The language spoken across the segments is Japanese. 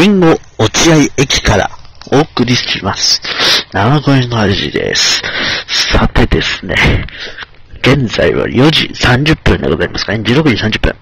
リンゴ落合駅からお送りします。生声の味です。さてですね、現在は4時30分でございますかね。16時30分。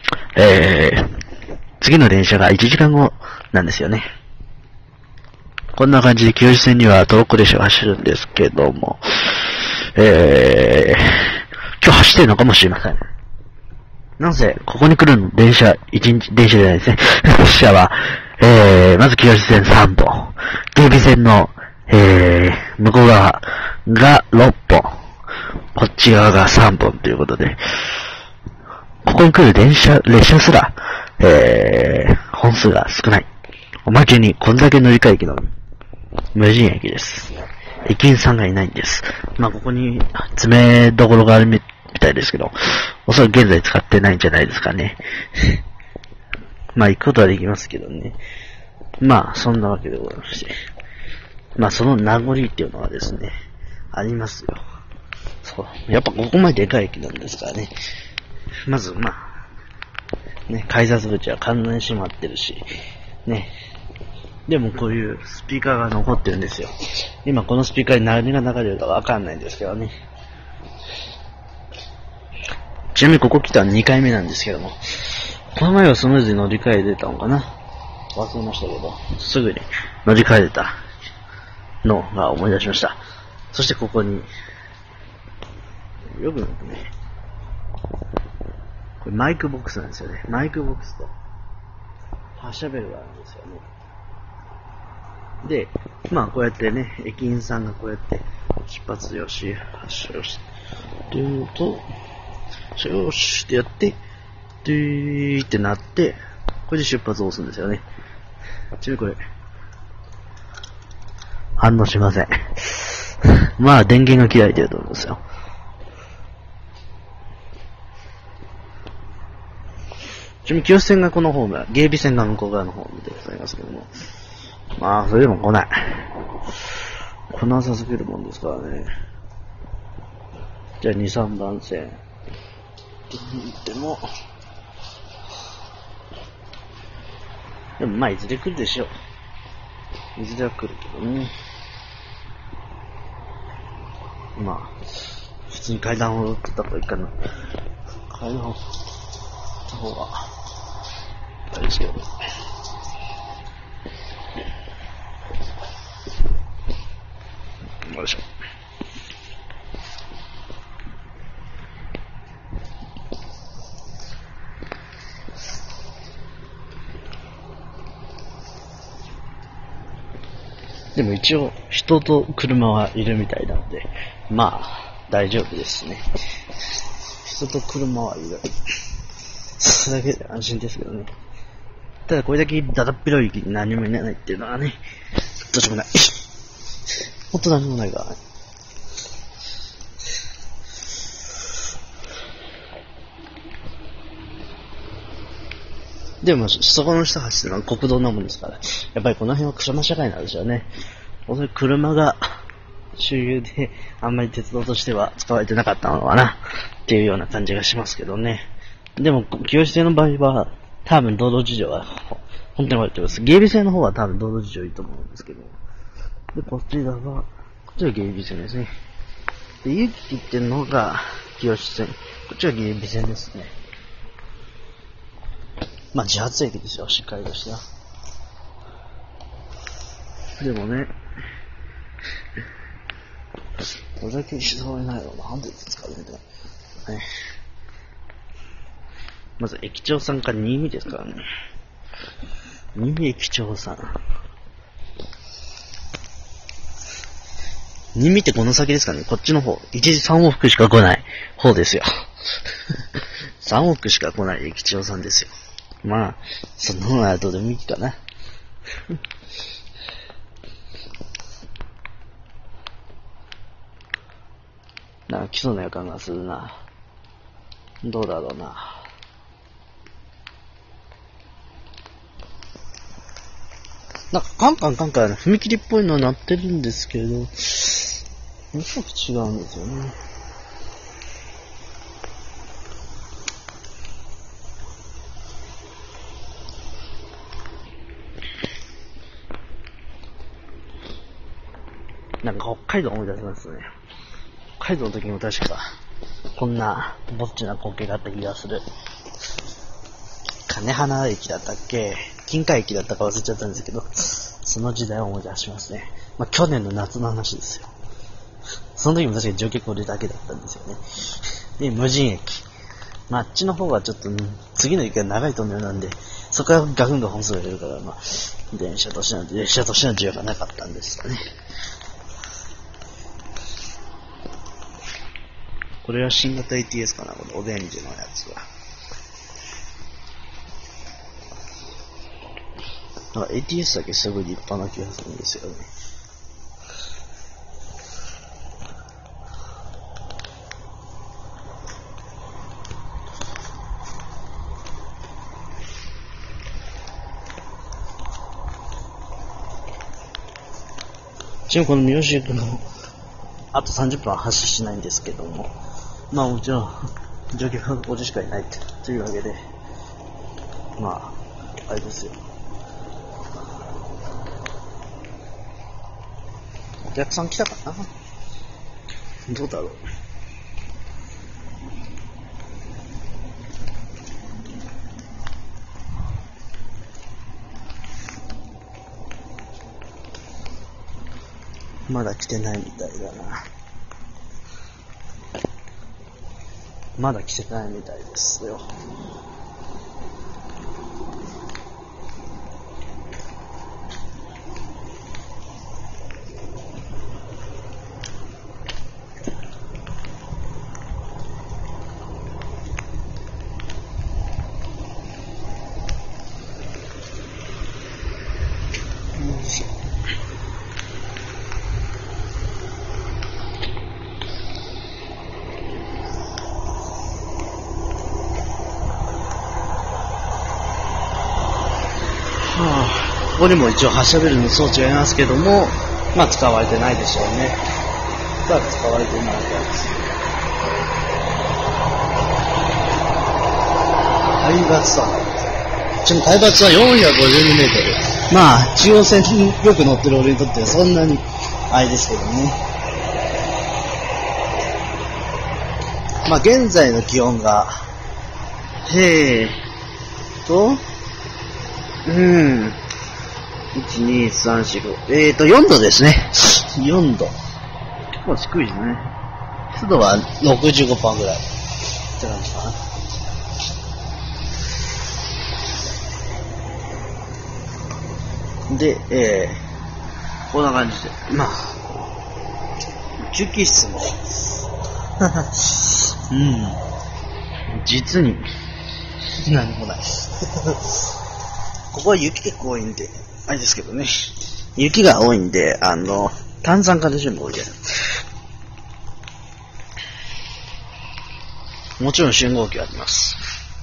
次の電車が1時間後なんですよね。こんな感じで清志線にはトロッコ列車が走るんですけども、今日走ってるのかもしれません。なぜ、ここに来るの電車じゃないですね。列車は、まず清志線3本。芸備線の、向こう側が6本。こっち側が3本ということで、ここに来る列車すら、本数が少ない。おまけに、こんだけ乗り換え駅の無人駅です。駅員さんがいないんです。まあ、ここに詰めどころがあるみたいですけど、おそらく現在使ってないんじゃないですかね。まあ、行くことはできますけどね。まあ、そんなわけでございまして。まあ、その名残っていうのはですね、ありますよ。そう。やっぱここまででかい駅なんですからね。まず、まあ、ね、改札口は完全に閉まってるし、ね。でもこういうスピーカーが残ってるんですよ。今このスピーカーに何が流れるかわかんないんですけどね。ちなみにここ来たの2回目なんですけども、この前はスムーズに乗り換えれたのかな、忘れましたけど、すぐに乗り換えれたのが思い出しました。そしてここに、よくね、これマイクボックスなんですよね。マイクボックスと発射ベルがあるんですよね。で、まあこうやってね、駅員さんがこうやって出発よし、発車よし、というと、よしってやって、ドゥーってなって、これで出発を押すんですよね。ちなみにこれ、反応しません。まあ電源が切られてると思うんですよ。ちなみに清志線がこのホーム、芸備線が向こう側のホームでございますけども。まあ、それでも来ない。来なさすぎるもんですからね。じゃあ2、3番線。でもまあいずれ来るでしょう。いずれは来るけどね。まあ、普通に階段を取った方がいいかな。階段を取った方が、あれですけどね。よいしょ。でも一応人と車はいるみたいなので、まあ大丈夫ですね。人と車はいる。それだけで安心ですけどね。ただこれだけだだっ広い雪に何もいないっていうのはね、どうしようもない。ほんと何もないからね。でも、そこの人走ってるのは国道なもんですから、やっぱりこの辺は車社会なんですよね。おそらく車が主流で、あんまり鉄道としては使われてなかったのかな、っていうような感じがしますけどね。でも、清志線の場合は、多分道路事情は、本当に悪いと思います。芸備線の方は多分道路事情いいと思うんですけど。で、こっちだが、こっちは芸備線ですね。で、ゆきっていうのが清志線。こっちは芸備線ですね。まあ、自発駅ですよ、しっかりとした。でもね、これだけしそうにないのなんでですかね。ね、まず駅長さんから新見ですからね。新見駅長さん。新見ってこの先ですかね。こっちの方。1時3往復しか来ない方ですよ。3往復しか来ない駅長さんですよ。まあ、そんなのはどうでもいいかな。なんか来そうな予感がするな。どうだろうな。なんかカンカンカンカン踏切っぽいのは鳴ってるんですけど、おそらく違うんですよね。 なんか北海道思い出しますね。北海道の時も確か、こんなぼっちな光景があった気がする。金花駅だったっけ、金華駅だったか忘れちゃったんですけど、その時代を思い出しますね。まあ、去年の夏の話ですよ。その時も確かに乗客俺だけだったんですよね。で、無人駅。まあ、あっちの方がちょっと、次の駅が長いトンネルなんで、そこからガクンと本数が出るから、まあ、電車としての需要がなかったんですよね。これは新型 ATS かな、このオレンジのやつは。なんか ATS だけすごい立派な気がするんですよね。ちなみにこの三好駅もあと30分は発車しないんですけども、まあもちろん乗客が50しかいないというわけで、まああれですよ。お客さん来たかな？どうだろう。まだ来てないみたいだな。まだ来てないみたいですよ。ここにも一応発射ベルの装置がありますけども、まあ使われてないでしょうね。使われてないやつ。海抜さ、海抜は452メートル。まあ、中央線によく乗ってる俺にとってはそんなにあれですけどね。まあ、現在の気温が、1、2、3、4、5。4度ですね。4度。結構低いですね。湿度は 65% ぐらい。って感じかな。で、こんな感じで。まあ、休憩室も、実に、何もない。ここは雪結構多いんで、あれですけどね。雪が多いんで、炭酸化で全部多いじゃない。もちろん信号機あります。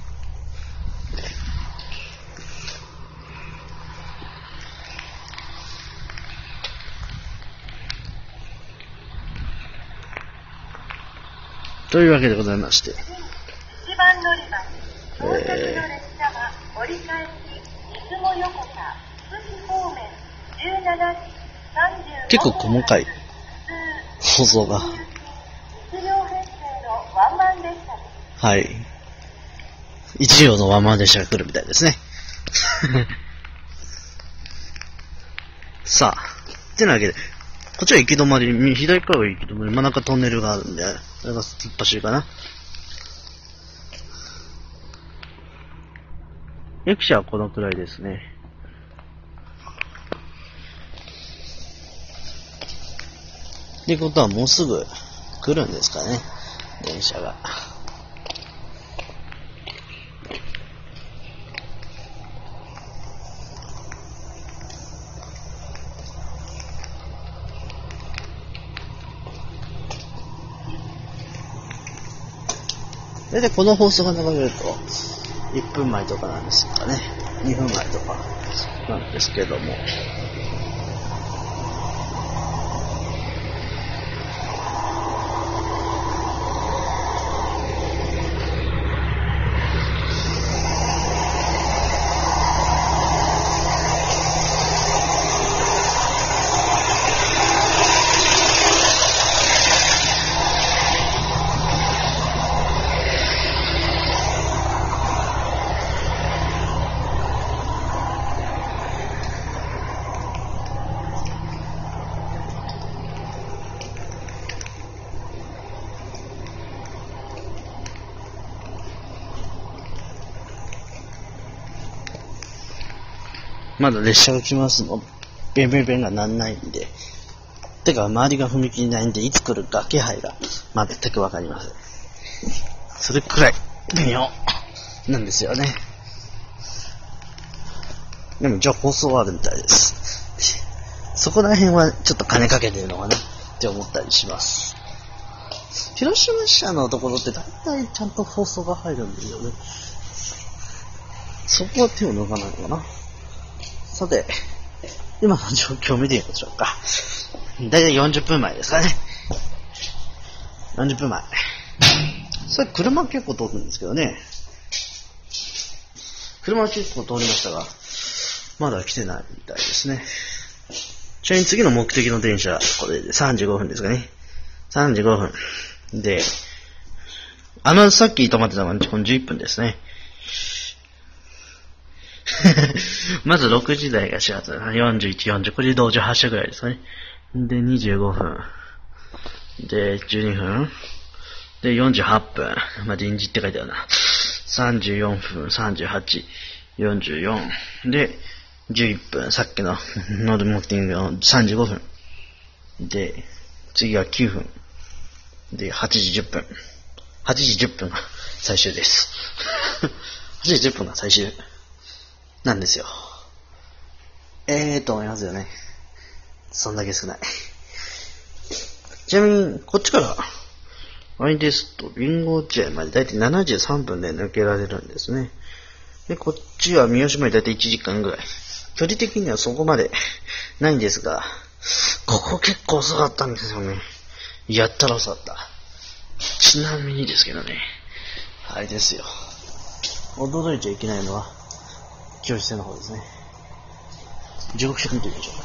というわけでございまして。1番乗り場、到着の列車は折り返し、出雲横田、津市方面、17時35分。結構細かい放送が。1両編成のワンマン列車です。はい。1両のワンマン列車が来るみたいですね。さあ、ってなわけで、こっちは行き止まり、左からは行き止まり、真ん中トンネルがあるんで、あれが突っ走りかな。駅舎はこのくらいですね。ってことはもうすぐ来るんですかね、電車が。大体この放送が流れると1分前とかなんですかね。2分前とかなんですけども。 まだ列車が来ますの。ベンベンベンがなんないんで。てか、周りが踏切ないんで、いつ来るか気配が全くわかりません。それくらい微妙なんですよね。でも一応放送はあるみたいです。そこら辺はちょっと金かけてるのかなって思ったりします。広島支社のところって大体ちゃんと放送が入るんですよね。そこは手を抜かないのかな。さて、今の状況を見てみましょうか。だいたい40分前ですかね。40分前。それ車結構通るんですけどね。車は結構通りましたが、まだ来てないみたいですね。ちなみに次の目的の電車、これで35分ですかね。35分。で、さっき止まってたのはこの11分ですね。まず6時台が始発、41、40、これで同時発車ぐらいですかね。で、25分。で、12分。で、48分。まあ、臨時って書いてあるな。34分、38、44。で、11分。さっきのノード目的の35分。で、次が9分。で、8時10分。8時10分が最終です。8時10分が最終なんですよ。と思いますよね。そんだけ少ない。ちなみに、こっちから、ワインですと、ビンゴチェまでだいたい73分で抜けられるんですね。で、こっちは三好までだいたい1時間ぐらい。距離的にはそこまでないんですが、ここ結構遅かったんですよね。やったら遅かった。ちなみにですけどね、あれですよ。驚いちゃいけないのは、教室の方ですね。時刻表見てみましょう。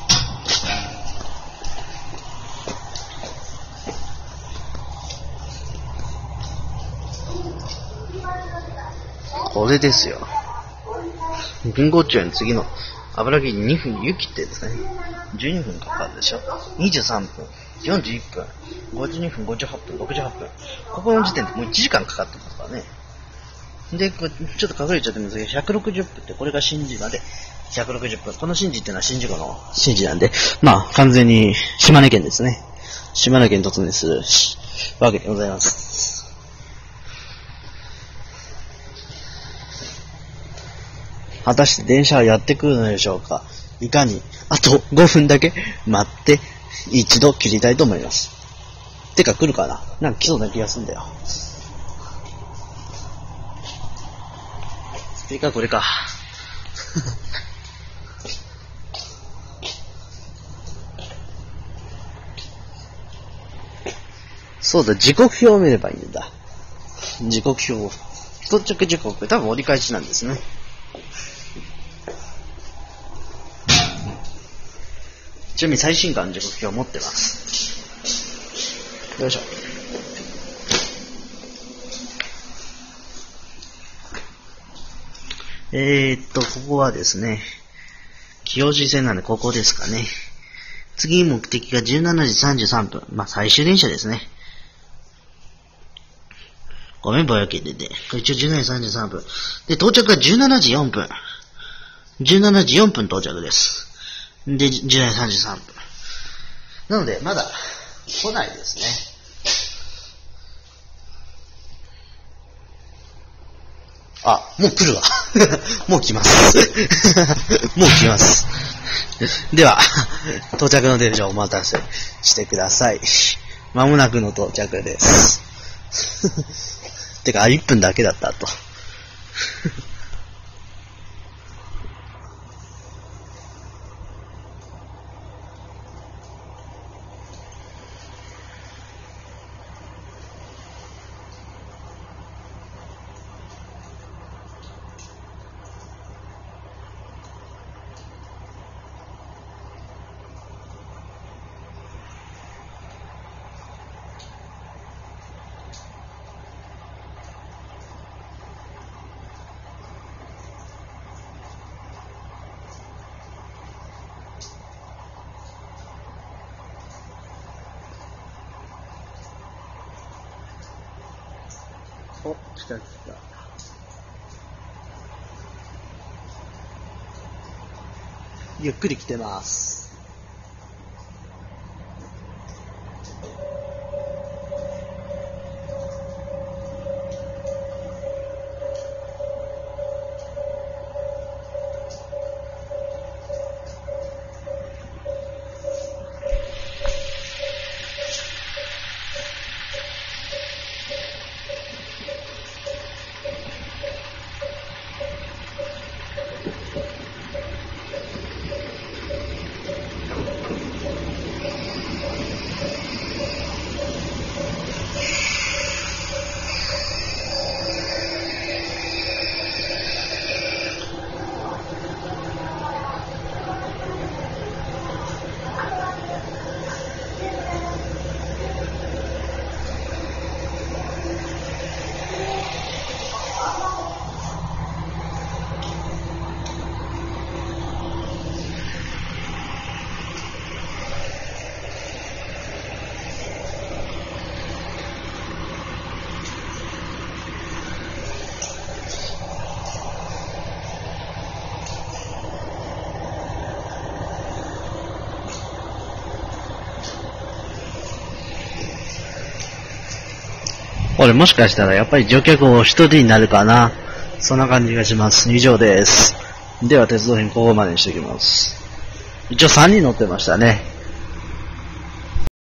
これですよ。ビンゴチュの次の油切り2分、雪ってですね、12分かかるでしょ。23分、41分、52分、58分、68分。ここの時点でもう1時間かかってますからね。で、ちょっと隠れちゃってるんですけど、160分ってこれが新寺まで160分。この新寺っていうのは新宿の新寺なんで、まあ完全に島根県ですね。島根県に突入するわけでございます。果たして電車はやってくるのでしょうか。いかに、あと5分だけ待って一度切りたいと思います。てか来るかな。なんか来そうな気がするんだよ。スピーカーこれか。そうだ、時刻表を見ればいいんだ。時刻表。到着時刻、多分折り返しなんですね。ちなみに最新刊の時刻表を持ってます。よいしょ。ここはですね、清治線なんでここですかね。次目的が17時33分。まあ、最終電車ですね。ごめん、ぼやけてて。これ一応17時33分。で、到着が17時4分。17時4分到着です。で、17時33分。なので、まだ来ないですね。あ、もう来るわ。もう来ます。もう来ます。では、到着の電車をお待たせしてください。まもなくの到着です。てか、1分だけだったと。お、来た来た。 ゆっくり来てます。 これもしかしたらやっぱり乗客を一人になるかな。そんな感じがします。以上です。では鉄道編ここまでにしておきます。一応3人乗ってましたね。